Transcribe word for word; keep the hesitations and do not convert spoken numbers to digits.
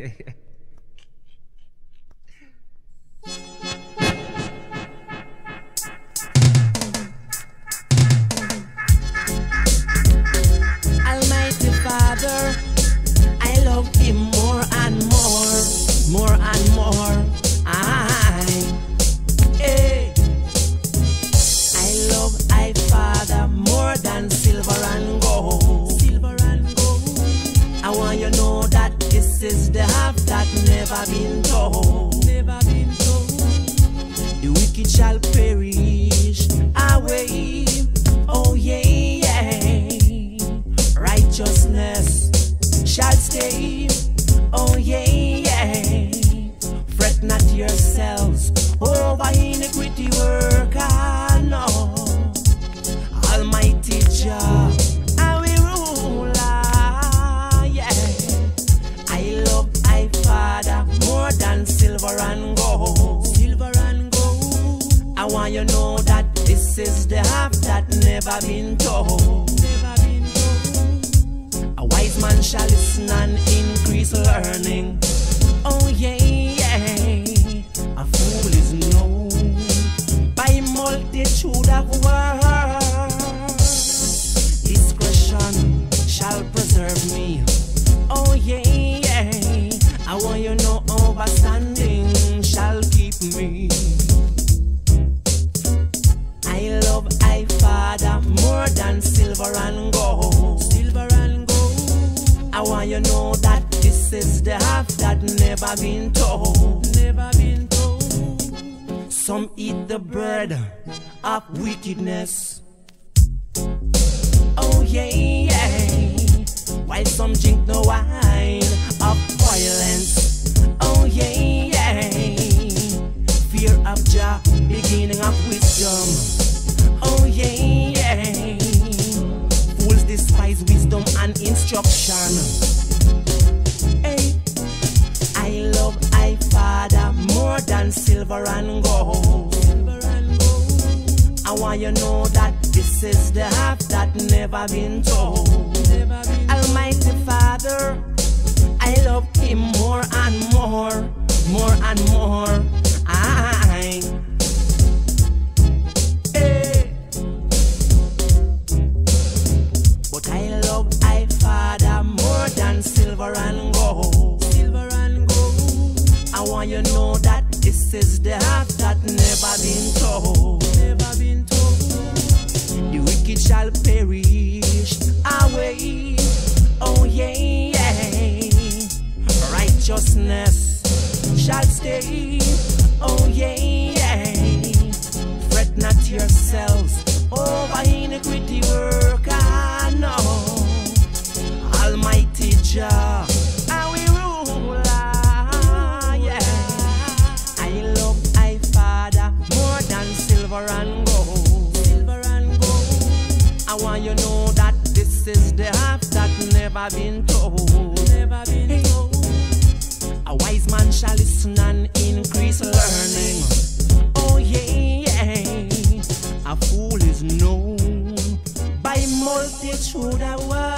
Almighty Father, I love Him more and more, more and more. I, hey, I love I Father more than silver and gold. Silver and gold. I want you to know that this is the half that never been told. Never been told. The wicked shall perish away. Oh yeah, yeah. Righteousness shall stay. Oh yeah, yeah. Fret not yourselves over iniquity work. I know. Almighty Jah, I will rule. Yeah. I love I Father more than silver and gold. Silver and gold. I want you to know that this is the half that never been told. Never been told. A wise man shall listen and increase learning. Oh yeah, yeah. A fool is known by multitude of words. Discretion shall preserve me. Oh yeah, yeah. I want you to know overstanding shall keep me. I love I Father more than silver and gold. Silver and gold. I want you to know that this is the half that never been told. Never been told. Some eat the bread of wickedness. Oh yeah, yeah. While some drink the wine of violence. Oh yeah, yeah. Fear of Jah, beginning of wisdom. Oh yeah, yeah. Fools despise wisdom and instruction. Hey, I love I Father more than silver and gold. Silver and gold. I want you to know that this is the half that never been told. Never been Almighty Father, I love Him more and more, more and more. I, hey. But I love I Father more than silver and gold. Silver and gold. I want you to know that this is the half that never been told. Never been told. The wicked shall perish away. Oh yeah, yeah. Righteousness shall stay. Oh yeah, yeah. Fret not yourselves over iniquity work. I know. Almighty Jah, I will rule. Yeah. I love I Father more than silver and gold. Silver and gold. I want you to know that this is the half that never been told. Never been told. A wise man shall listen and increase learning. Oh yeah, yeah. A fool is known by multitude of words.